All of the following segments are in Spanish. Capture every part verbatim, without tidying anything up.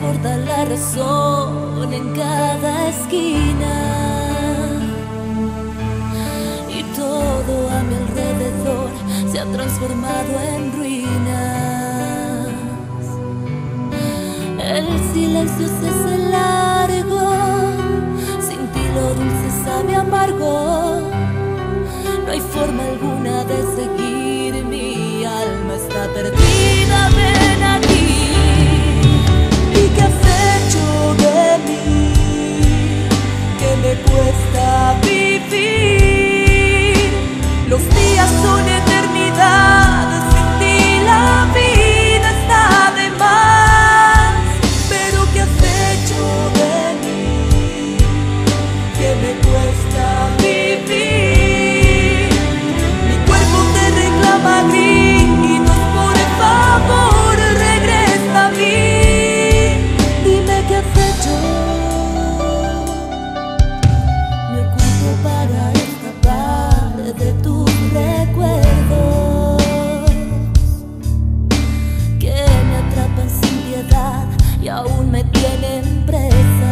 desborda la razón en cada esquina, y todo a mi alrededor se ha transformado en ruinas. El silencio se hace largo, sin ti lo dulce sabe amargo. No hay forma alguna de seguir, mi alma está perdida, ven aquí. ¿Y qué has hecho de mí? Que me cuesta vivir. Los días son eternidades, sin ti la vida está de más. Pero ¿qué has hecho de mí? Que me cuesta vivir. Mi cuerpo te reclama gritos, por favor regresa a mí. Dime qué has hecho. Me ocupo para escapar de tus recuerdos que me atrapan sin piedad y aún me tienen presa.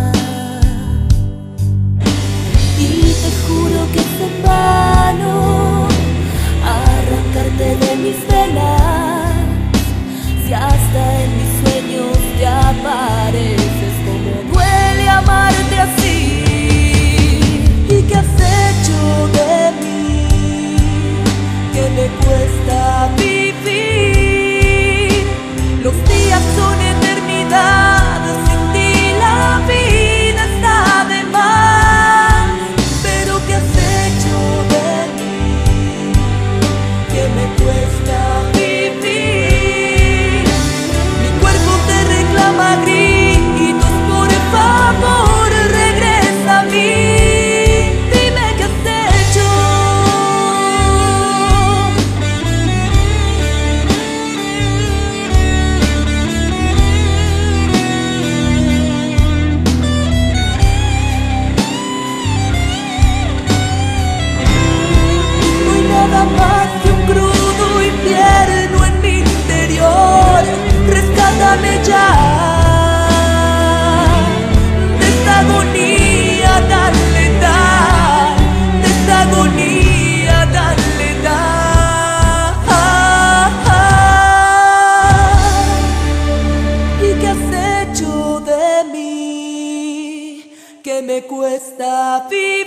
Y te juro que es en vano arrancarte de mis venas, si hasta en mis sueños te apareces. Como duele amarte así. ¿Y qué has hecho de mí? Que me cuesta vivir. Los días son eternidades, sin ti la vida está de más. Pero ¿qué has hecho de mí? Que me cuesta vivir. Mi cuerpo te reclama gritos, por favor regresa a mí. Dime qué has hecho. No hay nada más que un crudo infierno en mi interior. Rescátame ya de esta agonía tan letal, de esta agonía tan letal. ¿Y qué has hecho de mí? Que me cuesta vivir.